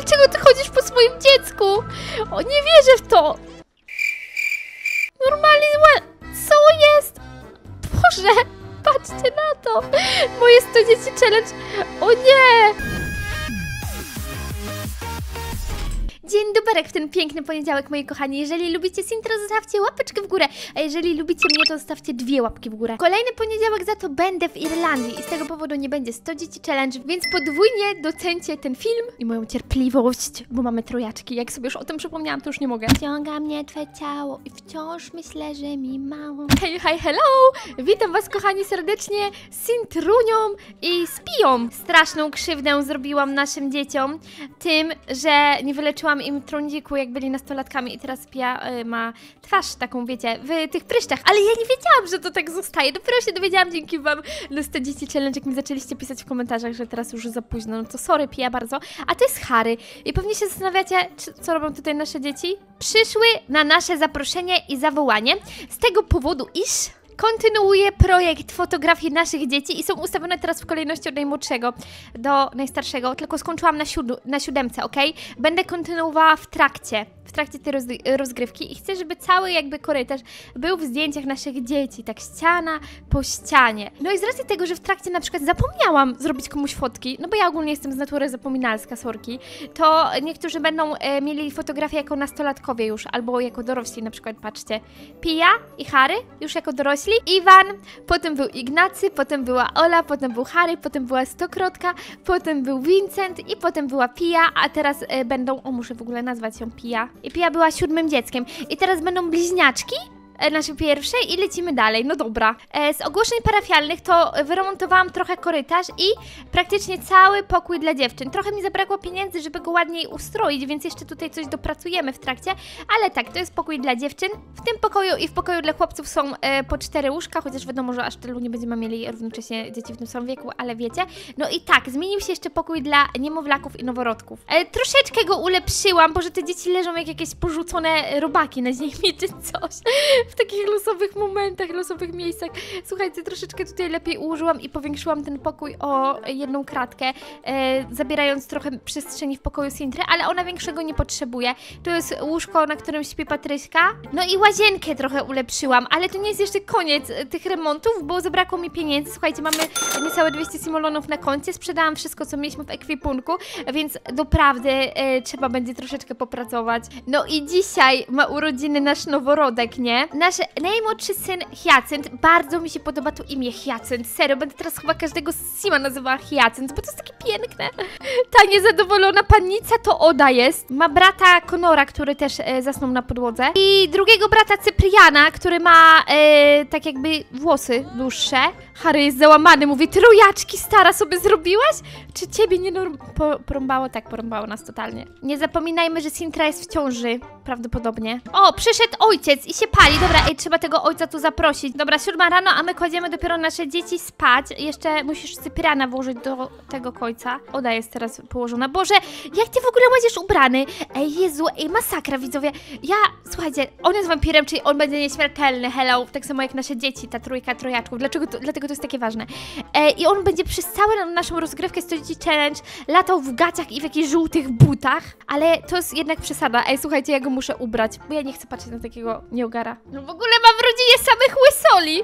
dlaczego ty chodzisz po swoim dziecku? O, nie wierzę w to. Normalnie, co jest? Boże, patrzcie na to. Moje 100 dzieci challenge. O nie. Dzień dobry w ten piękny poniedziałek, moi kochani. Jeżeli lubicie Sintro, zostawcie łapeczkę w górę, a jeżeli lubicie mnie, to zostawcie 2 łapki w górę. Kolejny poniedziałek za to będę w Irlandii i z tego powodu nie będzie 100 dzieci challenge, więc podwójnie docencie ten film i moją cierpliwość, bo mamy trojaczki. Jak sobie już o tym przypomniałam, to już nie mogę. Wciąga mnie twe ciało i wciąż myślę, że mi mało. Hej, hi, hello! Witam was, kochani, serdecznie z Sintrunią i z Piją. Straszną krzywdę zrobiłam naszym dzieciom tym, że nie wyleczyłam im trądziku, jak byli nastolatkami i teraz Pia ma twarz taką, wiecie, w tych pryszczach, ale ja nie wiedziałam, że to tak zostaje. Dopiero się dowiedziałam dzięki wam na 100 dzieci challenge, jak mi zaczęliście pisać w komentarzach, że teraz już za późno. No to sorry, Pia, bardzo. A to jest Harry. I pewnie się zastanawiacie, co robią tutaj nasze dzieci? Przyszły na nasze zaproszenie i zawołanie z tego powodu, iż kontynuuję projekt fotografii naszych dzieci i są ustawione teraz w kolejności od najmłodszego do najstarszego, tylko skończyłam na 7, ok? Będę kontynuowała w trakcie tej rozgrywki i chcę, żeby cały jakby korytarz był w zdjęciach naszych dzieci, tak ściana po ścianie. No i z racji tego, że w trakcie na przykład zapomniałam zrobić komuś fotki, no bo ja ogólnie jestem z natury zapominalska, sorki, to niektórzy będą mieli fotografię jako nastolatkowie już, albo jako dorośli, na przykład patrzcie, Pia i Harry już jako dorośli, Iwan, potem był Ignacy, potem była Ola, potem był Harry, potem była Stokrotka, potem był Vincent i potem była Pia, a teraz będą, muszę w ogóle nazwać ją Pia. I Pia była 7 dzieckiem. I teraz będą bliźniaczki, nasze pierwsze, i lecimy dalej. No dobra. Z ogłoszeń parafialnych to wyremontowałam trochę korytarz i praktycznie cały pokój dla dziewczyn. Trochę mi zabrakło pieniędzy, żeby go ładniej ustroić, więc jeszcze tutaj coś dopracujemy w trakcie. Ale tak, to jest pokój dla dziewczyn. W tym pokoju i w pokoju dla chłopców są po 4 łóżka, chociaż wiadomo, że aż tylu nie będziemy mieli równocześnie dzieci w tym samym wieku, ale wiecie. No i tak, zmienił się jeszcze pokój dla niemowlaków i noworodków. Troszeczkę go ulepszyłam, bo że te dzieci leżą jak jakieś porzucone robaki na ziemi czy coś. W takich losowych momentach, losowych miejscach. Słuchajcie, troszeczkę tutaj lepiej ułożyłam i powiększyłam ten pokój o 1 kratkę, zabierając trochę przestrzeni w pokoju Sintry, ale ona większego nie potrzebuje. To jest łóżko, na którym śpi Patryśka. No i łazienkę trochę ulepszyłam, ale to nie jest jeszcze koniec tych remontów, bo zabrakło mi pieniędzy. Słuchajcie, mamy niecałe 200 simolonów na koncie, sprzedałam wszystko, co mieliśmy w ekwipunku, więc doprawdy trzeba będzie troszeczkę popracować. No i dzisiaj ma urodziny nasz noworodek, nie? Nasz najmłodszy syn Hyacynt, bardzo mi się podoba to imię Hyacynt, serio, będę teraz chyba każdego Sima nazywała Hyacynt, bo to jest takie piękne. Ta niezadowolona pannica to Oda jest, ma brata Conora, który też zasnął na podłodze i drugiego brata Cypriana, który ma tak jakby włosy dłuższe. Harry jest załamany, mówi, trojaczki stara sobie zrobiłaś? Czy ciebie nie porąbało? Tak, porąbało nas totalnie. Nie zapominajmy, że Sintra jest w ciąży, prawdopodobnie. O, przyszedł ojciec i się pali. Dobra, trzeba tego ojca tu zaprosić. Dobra, 7 rano, a my kładziemy dopiero nasze dzieci spać. Jeszcze musisz Cypriana włożyć do tego końca. Oda jest teraz położona. Boże, jak ty w ogóle łazisz ubrany? Ej, Jezu, masakra, widzowie. Słuchajcie, on jest wampirem, czyli on będzie nieśmiertelny, hello. Tak samo jak nasze dzieci, ta trójka trojaczków. Dlatego to jest takie ważne. I on będzie przez całą naszą rozgrywkę 100 dzieci challenge latał w gaciach i w jakichś żółtych butach, ale to jest jednak przesada. Ej, słuchajcie, ja go muszę ubrać, bo ja nie chcę patrzeć na takiego nieogara. No w ogóle mam w rodzinie samych łysoli!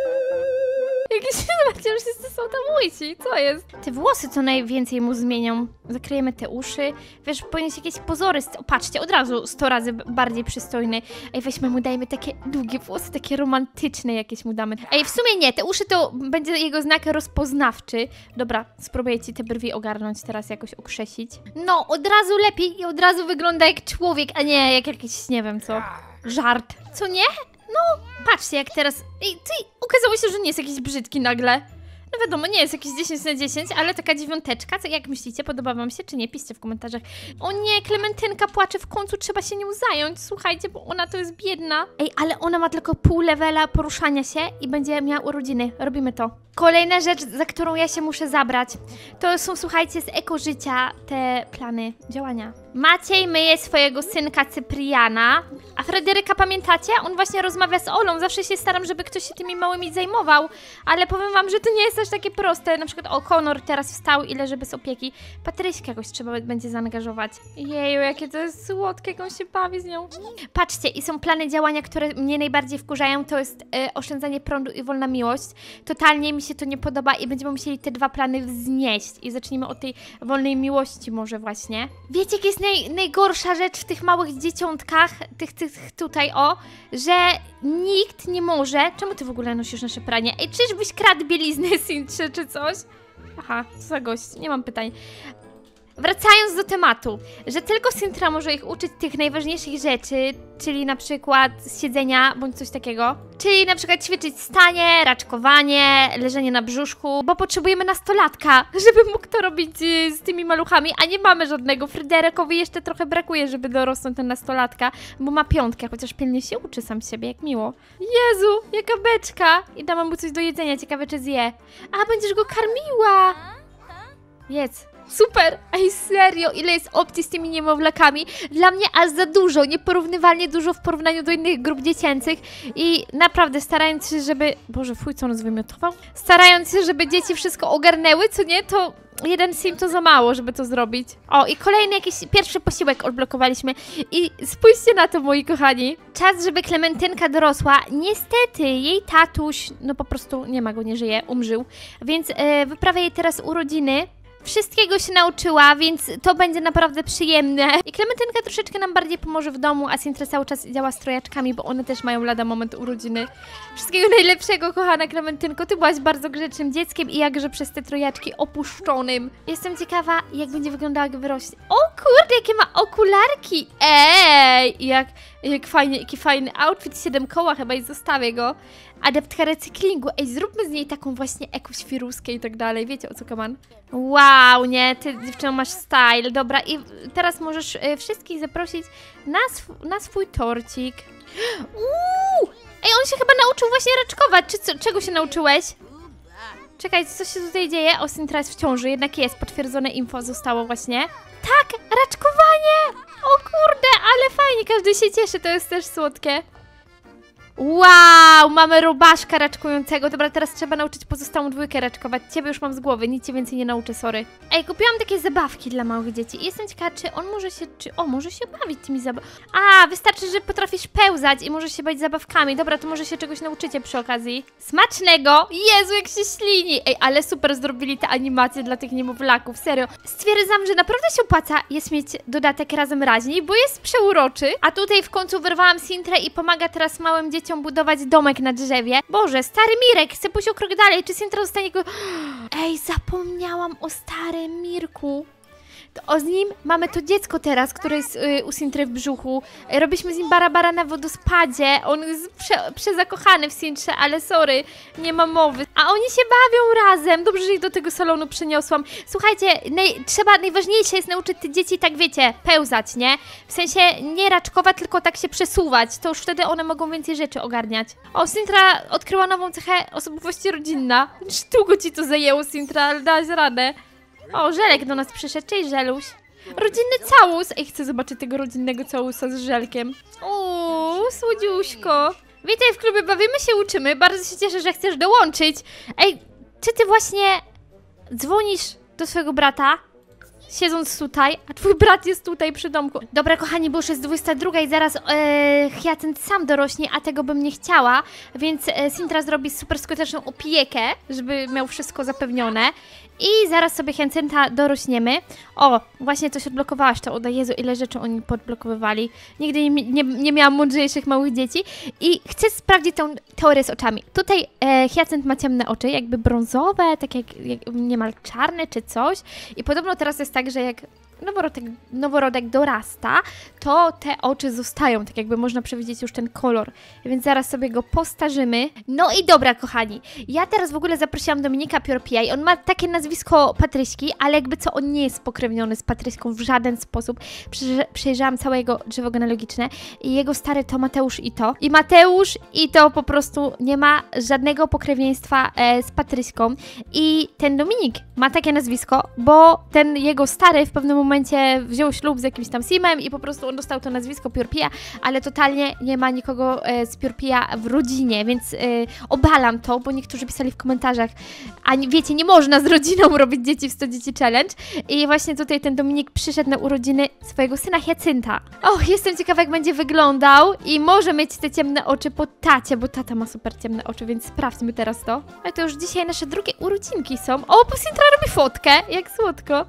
Jakieś, zobaczcie, że wszyscy są tam łysi, co jest? Te włosy co najwięcej mu zmienią. Zakryjemy te uszy. Wiesz, powinien jakieś pozory. O, patrzcie, od razu 100 razy bardziej przystojny. Ej, weźmy mu, dajmy takie długie włosy, takie romantyczne jakieś mu damy. Ej, w sumie nie, te uszy to będzie jego znak rozpoznawczy. Dobra, spróbuję ci te brwi ogarnąć teraz, jakoś okrzesić. No, od razu lepiej i od razu wygląda jak człowiek, a nie jak jakiś, nie wiem co, żart. Co nie? No, patrzcie jak teraz... Ej, ty, okazało się, że nie jest jakiś brzydki nagle. No wiadomo, nie jest jakiś 10 na 10, ale taka 9. Co, jak myślicie, podoba wam się, czy nie? Piszcie w komentarzach. O nie, Klementynka płacze, w końcu trzeba się nią zająć, słuchajcie, bo ona to jest biedna. Ej, ale ona ma tylko pół levela poruszania się i będzie miała urodziny. Robimy to. Kolejna rzecz, za którą ja się muszę zabrać, to są, słuchajcie, z ekożycia te plany działania. Maciej myje swojego synka Cypriana, a Fryderyka pamiętacie? On właśnie rozmawia z Olą, zawsze się staram, żeby ktoś się tymi małymi zajmował, ale powiem wam, że to nie jest aż takie proste. Na przykład O'Connor teraz wstał i leży bez opieki. Patryśkę jakoś trzeba będzie zaangażować. Jeju, jakie to jest słodkie, jak on się bawi z nią. Patrzcie, i są plany działania, które mnie najbardziej wkurzają, to jest oszczędzanie prądu i wolna miłość. Totalnie mi się to nie podoba i będziemy musieli te dwa plany wznieść. I zacznijmy od tej wolnej miłości może właśnie. Wiecie, jaka jest najgorsza rzecz w tych małych dzieciątkach, tych tutaj, że nikt nie może... Czemu ty w ogóle nosisz nasze pranie? Ej, czyżbyś kradł bieliznę, Sintrze, czy coś? Aha, co za gość, nie mam pytań. Wracając do tematu, że tylko Sintra może ich uczyć tych najważniejszych rzeczy, czyli na przykład siedzenia bądź coś takiego. Czyli na przykład ćwiczyć stanie, raczkowanie, leżenie na brzuszku, bo potrzebujemy nastolatka, żeby mógł to robić z tymi maluchami, a nie mamy żadnego. Fryderykowi jeszcze trochę brakuje, żeby dorosnąć ten nastolatka, bo ma 5, chociaż pilnie się uczy sam siebie, jak miło. Jezu, jaka beczka! I dam mu coś do jedzenia, ciekawe czy zje. A, będziesz go karmiła! Jedz. Super! Ej, serio, ile jest opcji z tymi niemowlakami? Dla mnie aż za dużo, nieporównywalnie dużo w porównaniu do innych grup dziecięcych i naprawdę starając się, żeby... Boże, fuj, co on zwymiotował? Starając się, żeby dzieci wszystko ogarnęły, co nie, to jeden sim to za mało, żeby to zrobić. O, i kolejny jakiś pierwszy posiłek odblokowaliśmy i spójrzcie na to, moi kochani. Czas, żeby Klementynka dorosła. Niestety, jej tatuś, no po prostu nie ma go, nie żyje, umrzył, więc wyprawię jej teraz urodziny. Wszystkiego się nauczyła, więc to będzie naprawdę przyjemne. I Klementynka troszeczkę nam bardziej pomoże w domu, a Sintra cały czas działa z trojaczkami, bo one też mają lada moment urodziny. Wszystkiego najlepszego, kochana Klementynko. Ty byłaś bardzo grzecznym dzieckiem i jakże przez te trojaczki opuszczonym. Jestem ciekawa, jak będzie wyglądała, jak wyrośnie. O kurde, jakie ma okularki! Ej! Jak fajnie, jaki fajny outfit, 7 koła chyba i zostawię go. Adeptka recyklingu. Ej, zróbmy z niej taką właśnie ekoświruskę i tak dalej. Wiecie, o co kaman? Wow, nie? Ty, dziewczyno, masz style. Dobra, i teraz możesz wszystkich zaprosić na swój torcik. Ej, on się chyba nauczył właśnie raczkować. Czego się nauczyłeś? Czekaj, co się tutaj dzieje? O, Sintra jest w ciąży. Jednak jest. Potwierdzone info zostało właśnie. Tak, raczkowanie! O kurde, ale fajnie. Każdy się cieszy. To jest też słodkie. Wow, mamy robaszka raczkującego. Dobra, teraz trzeba nauczyć pozostałą dwójkę raczkować. Ciebie już mam z głowy, nic cię więcej nie nauczę, sorry. Ej, kupiłam takie zabawki dla małych dzieci i jestem ciekawa, czy on może się, może się bawić tymi zabawkami. A, wystarczy, że potrafisz pełzać i możesz się bawić zabawkami. Dobra, to może się czegoś nauczycie przy okazji. Smacznego! Jezu, jak się ślini! Ej, ale super zrobili te animacje dla tych niemowlaków, serio. Stwierdzam, że naprawdę się opłaca jest mieć dodatek Razem Raźniej, bo jest przeuroczy. A tutaj w końcu wyrwałam Sintrę i pomaga teraz małym dzieciom budować domek na drzewie. Boże, stary Mirek, chcę pójść o krok dalej. Czy Sintra zostanie go... Ej, zapomniałam o starym Mirku. To z nim mamy to dziecko teraz, które jest u Sintry w brzuchu. Robiliśmy z nim bara na wodospadzie. On jest przezakochany w Sintrze, ale sorry, nie ma mowy. A oni się bawią razem. Dobrze, że ich do tego salonu przeniosłam. Słuchajcie, najważniejsze jest nauczyć te dzieci, tak wiecie, pełzać, nie? W sensie nie raczkować, tylko tak się przesuwać. To już wtedy one mogą więcej rzeczy ogarniać. O, Sintra odkryła nową cechę osobowości rodzinna. Długo ci to zajęło, Sintra, ale dałaś radę. O, Żelek do nas przyszedł. Cześć, Żeluś. Rodzinny całus. Ej, chcę zobaczyć tego rodzinnego całusa z Żelkiem. O, słodziuśko. Witaj w klubie Bawimy się Uczymy. Bardzo się cieszę, że chcesz dołączyć. Ej, czy ty właśnie dzwonisz do swojego brata? Siedząc tutaj, a twój brat jest tutaj przy domku. Dobra, kochani, bo już jest 22 i zaraz Hyacynt sam dorośnie, a tego bym nie chciała, więc Sintra zrobi super skuteczną opiekę, żeby miał wszystko zapewnione. I zaraz sobie Hyacynta dorośniemy. O, właśnie coś odblokowałaś to. O Jezu, ile rzeczy oni podblokowywali. Nigdy nie miałam mądrzejszych małych dzieci. I chcę sprawdzić tą teorię z oczami. Tutaj Hyacynt ma ciemne oczy, jakby brązowe, tak jak niemal czarne czy coś. I podobno teraz jest tak, że jak noworodek dorasta, to te oczy zostają, tak jakby można przewidzieć już ten kolor, więc zaraz sobie go postarzymy. No i dobra, kochani, ja teraz w ogóle zaprosiłam Dominika Piorpija i on ma takie nazwisko Patryśki, ale jakby co, on nie jest pokrewniony z Patryśką w żaden sposób. Przejrzałam całe jego drzewo genealogiczne i jego stary to Mateusz Ito. I Mateusz Ito po prostu nie ma żadnego pokrewieństwa z Patryśką. I ten Dominik ma takie nazwisko, bo ten jego stary w pewnym momencie wziął ślub z jakimś tam Simem i po prostu on dostał to nazwisko Piorpija, ale totalnie nie ma nikogo z Piorpija w rodzinie, więc obalam to, bo niektórzy pisali w komentarzach, a wiecie, nie można z rodziną robić dzieci w 100 dzieci challenge i właśnie tutaj ten Dominik przyszedł na urodziny swojego syna Hiacynta. Och, jestem ciekawa, jak będzie wyglądał i może mieć te ciemne oczy po tacie, bo tata ma super ciemne oczy, więc sprawdźmy teraz to. Ale to już dzisiaj nasze drugie urodzinki są. O, Sintra robi fotkę, jak słodko.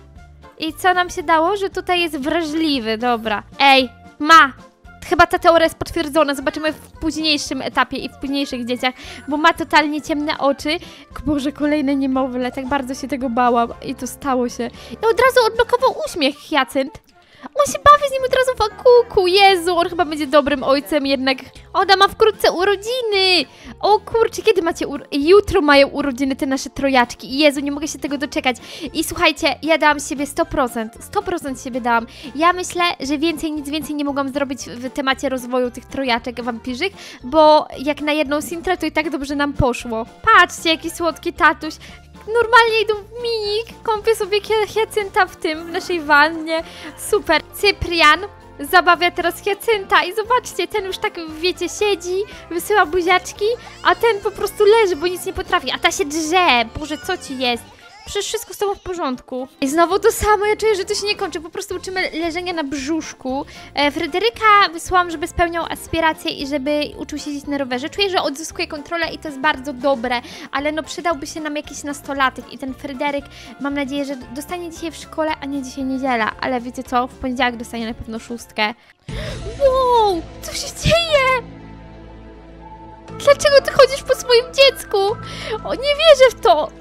I co nam się dało? Że tutaj jest wrażliwy, dobra. Ej, chyba ta teoria jest potwierdzona, zobaczymy w późniejszym etapie i w późniejszych dzieciach, bo ma totalnie ciemne oczy. Boże, kolejne niemowlę, tak bardzo się tego bałam i to stało się. I od razu odblokował uśmiech Hyacynt. On się bawi z nim od razu w akuku, Jezu, on chyba będzie dobrym ojcem jednak. Ona ma wkrótce urodziny. O kurczę, kiedy macie jutro mają urodziny te nasze trojaczki. Jezu, nie mogę się tego doczekać. I słuchajcie, ja dałam z siebie 100%. 100% siebie dałam. Ja myślę, że nic więcej nie mogłam zrobić w temacie rozwoju tych trojaczek wampirzych, bo jak na jedną Sintrę, to i tak dobrze nam poszło. Patrzcie, jaki słodki tatuś. Normalnie idą w minik, kąpię sobie Hiacynta w naszej wannie. Super. Cyprian zabawia teraz Hiacynta i zobaczcie, ten już tak, wiecie, siedzi, wysyła buziaczki, a ten po prostu leży, bo nic nie potrafi, a ta się drze. Boże, co ci jest? Przecież wszystko z tobą w porządku. I znowu to samo, ja czuję, że to się nie kończy, po prostu uczymy leżenia na brzuszku. Fryderyka wysłałam, żeby spełniał aspiracje i żeby uczył się jeździć na rowerze. Czuję, że odzyskuje kontrolę i to jest bardzo dobre, ale no przydałby się nam jakiś nastolatek i ten Fryderyk, mam nadzieję, że dostanie dzisiaj w szkole, a nie dzisiaj niedziela, ale wiecie co, w poniedziałek dostanie na pewno 6. Wow, co się dzieje? Dlaczego ty chodzisz po swoim dziecku? O, nie wierzę w to!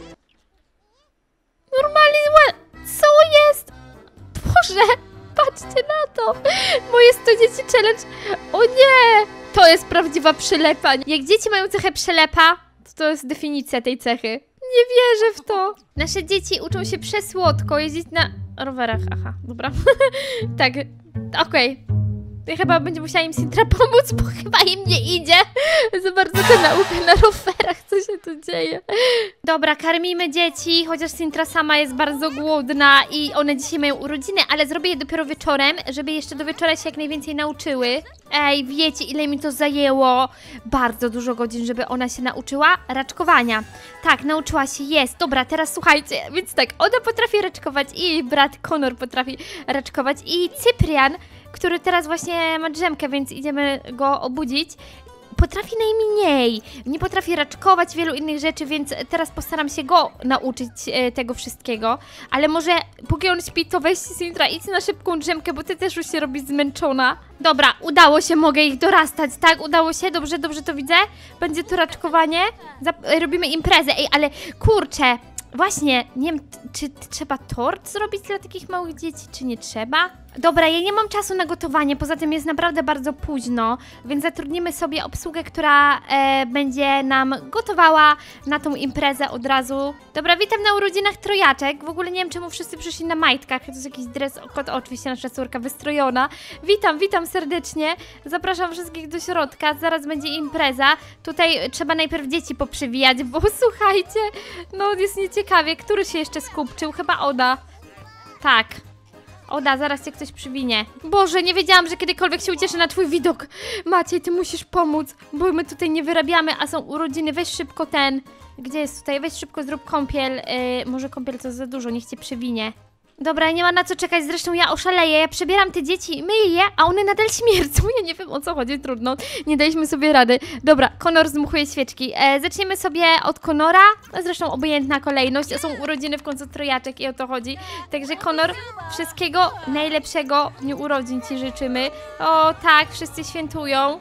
Normalnie, co jest? Boże, patrzcie na to. Moje 100 dzieci challenge. O nie, to jest prawdziwa przylepa. Jak dzieci mają cechę przylepa, to jest definicja tej cechy. Nie wierzę w to. Nasze dzieci uczą się przesłodko jeździć na rowerach. Aha, dobra. Tak, okej. Ja chyba będzie musiała im Sintra pomóc, bo chyba im nie idzie za bardzo ta nauka na rowerach, co się tu dzieje. Dobra, karmimy dzieci, chociaż Sintra sama jest bardzo głodna i one dzisiaj mają urodziny, ale zrobię je dopiero wieczorem, żeby jeszcze do wieczora się jak najwięcej nauczyły. Ej, wiecie, ile mi to zajęło? Bardzo dużo godzin, żeby ona się nauczyła raczkowania. Tak, nauczyła się, jest. Dobra, teraz słuchajcie, więc tak, ona potrafi raczkować i jej brat Conor potrafi raczkować i Cyprian, który teraz właśnie ma drzemkę, więc idziemy go obudzić, potrafi najmniej. Nie potrafi raczkować wielu innych rzeczy, więc teraz postaram się go nauczyć tego wszystkiego. Ale może póki on śpi, to weź Sintra, idź na szybką drzemkę, bo ty też już się robisz zmęczona. Dobra, udało się, mogę ich dorastać, tak? Udało się, dobrze, dobrze to widzę. Będzie to raczkowanie. Robimy imprezę, ej, ale kurczę. Właśnie, nie wiem, czy trzeba tort zrobić dla takich małych dzieci, czy nie trzeba? Dobra, ja nie mam czasu na gotowanie, poza tym jest naprawdę bardzo późno, więc zatrudnimy sobie obsługę, która będzie nam gotowała na tą imprezę od razu. Dobra, witam na urodzinach trojaczek. W ogóle nie wiem, czemu wszyscy przyszli na majtkach. To jest jakiś dres, oczywiście nasza córka wystrojona. Witam serdecznie. Zapraszam wszystkich do środka, zaraz będzie impreza. Tutaj trzeba najpierw dzieci poprzywijać, bo słuchajcie, no jest nieciekawie. Który się jeszcze skupczył? Chyba Oda. Tak. Oda, zaraz cię ktoś przywinie. Boże, nie wiedziałam, że kiedykolwiek się ucieszę na twój widok. Maciej, ty musisz pomóc, bo my tutaj nie wyrabiamy, a są urodziny. Weź szybko Gdzie jest tutaj? Weź szybko, zrób kąpiel. Może kąpiel to za dużo, niech cię przywinie. Dobra, nie ma na co czekać, zresztą ja oszaleję, ja przebieram te dzieci, myję je, a one nadal śmierdzą. Ja nie wiem, o co chodzi, trudno, nie daliśmy sobie rady. Dobra, Conor zdmuchuje świeczki. Zaczniemy sobie od Conora, zresztą obojętna kolejność, są urodziny w końcu trojaczek i o to chodzi. Także Conor, wszystkiego najlepszego w dniu urodzin ci życzymy. O tak, wszyscy świętują.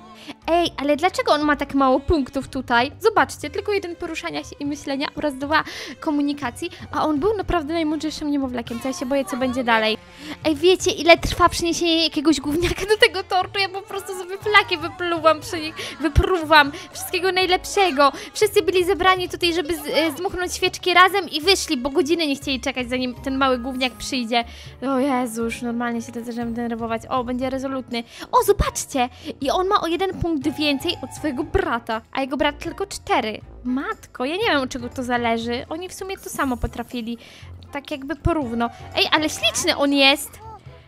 Ej, ale dlaczego on ma tak mało punktów tutaj? Zobaczcie, tylko 1 poruszania się i myślenia oraz 2 komunikacji, a on był naprawdę najmądrzejszym niemowlakiem, co ja się boję, co będzie dalej. Ej, wiecie, ile trwa przyniesienie jakiegoś gówniaka do tego tortu? Ja po prostu sobie flaki wypluwam przy nich, wypruwam. Wszystkiego najlepszego. Wszyscy byli zebrani tutaj, żeby zdmuchnąć świeczki razem i wyszli, bo godziny nie chcieli czekać, zanim ten mały gówniak przyjdzie. O Jezu, już normalnie się to zaczynam denerwować. O, będzie rezolutny. O, zobaczcie! I on ma o 1 punkt więcej od swojego brata, a jego brat tylko 4. Matko, ja nie wiem, od czego to zależy. Oni w sumie to samo potrafili. Tak jakby porówno. Ej, ale śliczny on jest!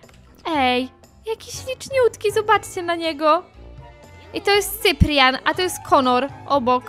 Ej, jaki śliczniutki, zobaczcie na niego. I to jest Cyprian, a to jest Connor obok.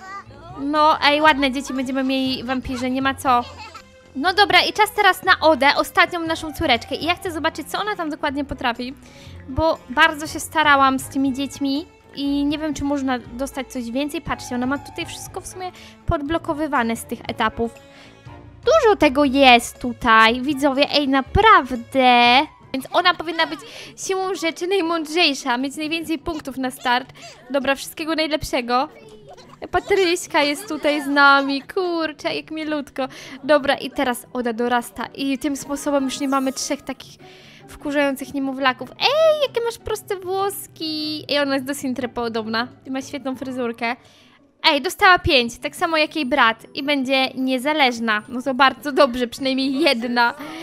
No, ej, ładne dzieci będziemy mieli wampirze, nie ma co. No dobra, i czas teraz na Odę, ostatnią naszą córeczkę. I ja chcę zobaczyć, co ona tam dokładnie potrafi. Bo bardzo się starałam z tymi dziećmi i nie wiem, czy można dostać coś więcej. Patrzcie, ona ma tutaj wszystko w sumie podblokowywane z tych etapów. Dużo tego jest tutaj, widzowie, ej, naprawdę. Więc ona powinna być siłą rzeczy najmądrzejsza, mieć najwięcej punktów na start. Dobra, wszystkiego najlepszego. Patryśka jest tutaj z nami, kurczę, jak milutko. Dobra, i teraz Oda dorasta i tym sposobem już nie mamy 3 takich wkurzających niemowlaków. Ej, jakie masz proste włoski. I ona jest do Sintry podobna i ma świetną fryzurkę. Ej, dostała 5, tak samo jak jej brat i będzie niezależna. No to bardzo dobrze, przynajmniej 1.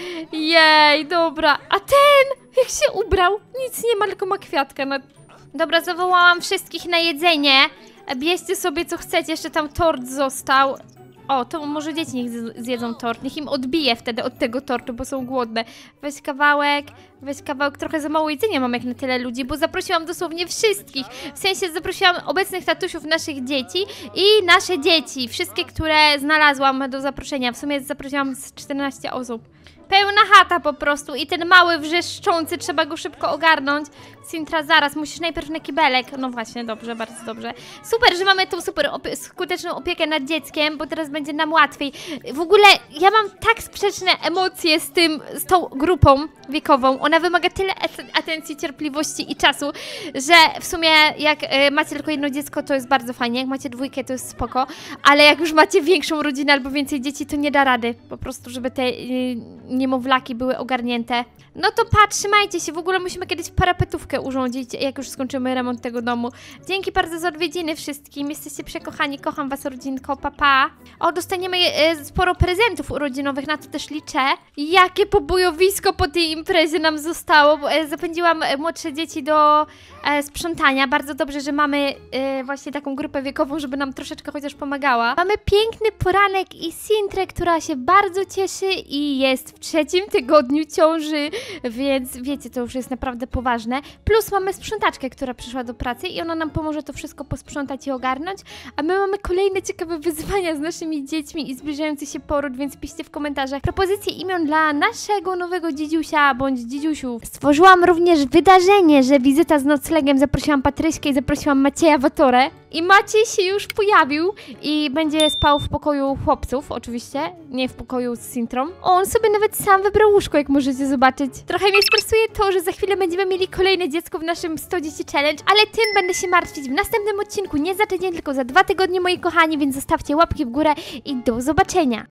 Jej, dobra. A ten, jak się ubrał, nic nie ma, tylko ma kwiatka na... Dobra, zawołałam wszystkich na jedzenie. Bierzcie sobie co chcecie, jeszcze tam tort został. O, to może dzieci niech zjedzą tort, niech im odbije wtedy od tego tortu, bo są głodne. Weź kawałek, trochę za mało jedzenia mam jak na tyle ludzi, bo zaprosiłam dosłownie wszystkich. W sensie zaprosiłam obecnych tatusiów naszych dzieci i nasze dzieci, wszystkie, które znalazłam do zaproszenia. W sumie zaprosiłam z 14 osób. Pełna chata po prostu i ten mały wrzeszczący, trzeba go szybko ogarnąć. Sintra, zaraz, musisz najpierw na kibelek. No właśnie, dobrze, bardzo dobrze. Super, że mamy tą skuteczną opiekę nad dzieckiem, bo teraz będzie nam łatwiej. W ogóle ja mam tak sprzeczne emocje z tą grupą wiekową. Ona wymaga tyle atencji, cierpliwości i czasu, że w sumie jak macie tylko 1 dziecko, to jest bardzo fajnie. Jak macie 2, to jest spoko. Ale jak już macie większą rodzinę albo więcej dzieci, to nie da rady. Po prostu, żeby te niemowlaki były ogarnięte. No to patrz, trzymajcie się, w ogóle musimy kiedyś parapetówkę urządzić, jak już skończymy remont tego domu. Dzięki bardzo za odwiedziny wszystkim, jesteście przekochani, kocham was rodzinko, pa. O, dostaniemy sporo prezentów urodzinowych, na to też liczę. Jakie pobojowisko po tej imprezie nam zostało, bo zapędziłam młodsze dzieci do sprzątania. Bardzo dobrze, że mamy właśnie taką grupę wiekową, żeby nam troszeczkę chociaż pomagała. Mamy piękny poranek i Sintrę, która się bardzo cieszy i jest w 3. tygodniu ciąży, więc wiecie, to już jest naprawdę poważne. Plus mamy sprzątaczkę, która przyszła do pracy i ona nam pomoże to wszystko posprzątać i ogarnąć, a my mamy kolejne ciekawe wyzwania z naszymi dziećmi i zbliżający się poród, więc piszcie w komentarzach propozycje imion dla naszego nowego dziedziusia bądź dziedziusiów. Stworzyłam również wydarzenie, że wizyta z noclegiem, zaprosiłam Patryśkę i zaprosiłam Macieja Watorę i Maciej się już pojawił i będzie spał w pokoju chłopców, oczywiście, nie w pokoju z Sintrą. On sobie nawet sam wybrał łóżko, jak możecie zobaczyć. Trochę mnie stresuje to, że za chwilę będziemy mieli kolejne dziecko w naszym 100 dzieci challenge, ale tym będę się martwić w następnym odcinku, nie za tydzień, tylko za 2 tygodnie, moi kochani, więc zostawcie łapki w górę i do zobaczenia.